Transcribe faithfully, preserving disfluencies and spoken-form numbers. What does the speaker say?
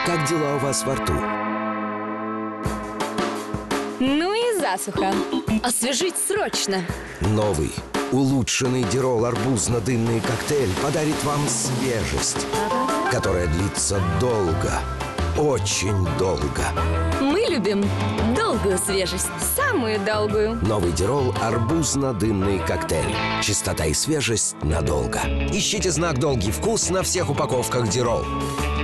Как дела у вас во рту? Ну и засуха. Освежить срочно. Новый, улучшенный Дирол арбузно-дымный коктейль подарит вам свежесть, которая длится долго, очень долго. Мы любим долгую свежесть, самую долгую. Новый Дирол арбузно-дымный коктейль. Чистота и свежесть надолго. Ищите знак «Долгий вкус» на всех упаковках Дирол.